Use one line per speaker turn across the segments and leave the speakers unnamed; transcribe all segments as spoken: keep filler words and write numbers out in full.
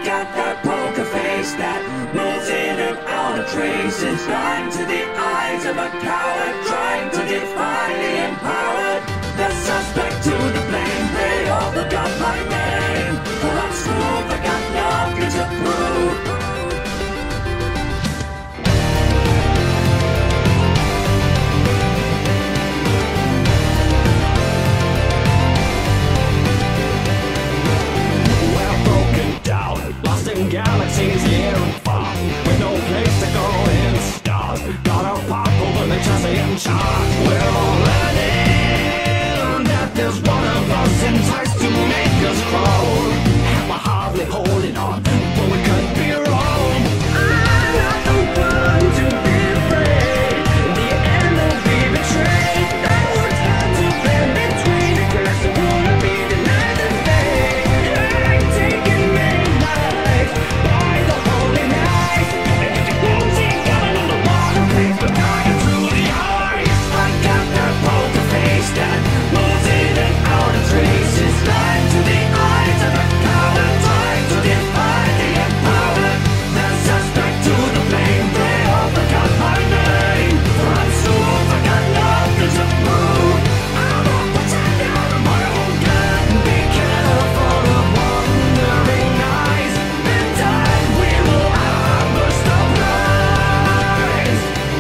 got that poker face that moves in and out of traces, blind to the eyes of a coward trying to defy the empowered. The suspect to the blame, they all forgot my name. Well, I'm smooth, I got nothing to prove.
Galaxies near and far, with no place to go in stars. Gotta pop over the chassis and charge. We're all learning that there's one of us enticed to make us crawl. And we're hardly holding on, but we could be wrong. I'm not the one to be afraid. In the end, I'll be betrayed. I would have to bend between the cracks. I wanna be denied the fate. I'm taking midnight by the holy night. And if you won't see coming on the water, please, but dying through the eyes. I got that poker face that moves in and out of traces, blind to the eyes of a coward trying to defy the empowered. The suspect to the blame, they all forgot my name. For I'm smooth, I got nothing to prove. I'm a pretender of my own gun. Be careful of wandering eyes. In time we will harvest the prize.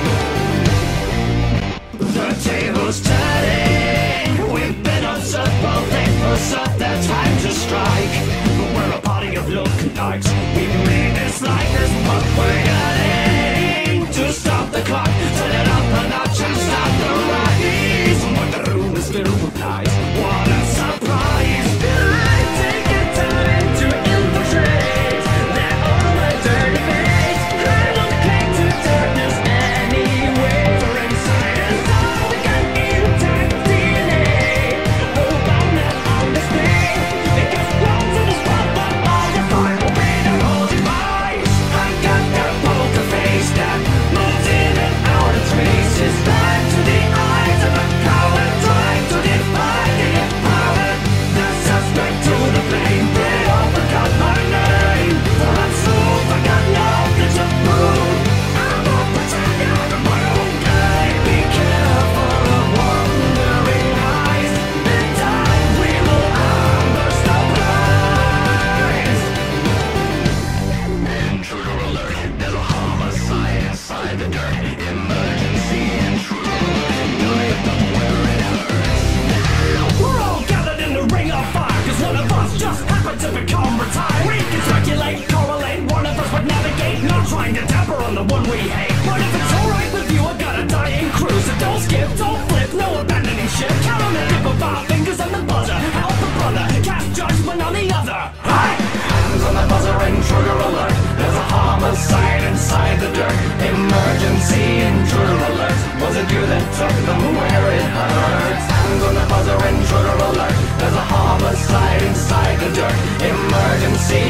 The table's turning. We've been observed, but they forgot their time to strike. We're a party of lookalikes. We made this like this, but we're getting to stop the clock, turn it up a notch and stop the rise. When the room is filled with lies, what a surprise! I take a time to infiltrate. They're all a dirty face. I don't cling to darkness anyway. For inside is all we got intact D N A. Oh, I'm not on display. Because wrong to the spot, but all you find will be the whole device. I got that poker face that moves in and out of traces, blind to the eyes of a coward trying to defy the empowered. The suspect to the blame, they all forgot my name. For I'm smooth, I got nothing to prove. I'm a pretender of my own game. Be careful of wandering eyes. In time we will harvest the prize. Intruder alert, there's a homicide inside the dirt. Emergency intruder, you lift up where it hurts. We're all gathered in the ring of fire, cause one of us just happened to become retired. We can speculate, correlate, one of us would navigate, not trying to tamper on the one we hate. But if it's alright with you, I got a dying crew, so don't skip, don't flip, no abandoning ship. Count on the tip of our fingers and the buzzer. Help a brother, cast judgment on the other. Hi! Hands on the buzzer, intruder alert. There's a homicide inside the dirt. Emergency intruder alert. Was it you that took them where it hurts? Hands on the buzzer, intruder alert. There's a homicide inside the dirt. Emergency